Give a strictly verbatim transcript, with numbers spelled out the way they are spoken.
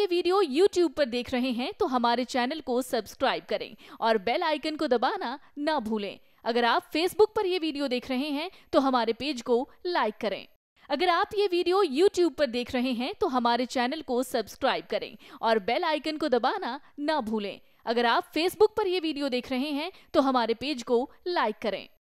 ये video YouTube पर देख रहे हैं तो हमारे चैनल को सब्सक्राइब करें और बेल आइकन को दबाना ना भूलें। अगर आप फेसबुक पर ये वीडियो देख रहे हैं तो हमारे पेज को लाइक करें। अगर आप ये वीडियो यूट्यूब पर देख रहे हैं तो हमारे चैनल को सब्सक्राइब करें और बेल आइकन को दबाना ना भूलें। अगर आप फेसबुक पर ये वीडियो देख रहे हैं तो हमारे पेज को लाइक करें।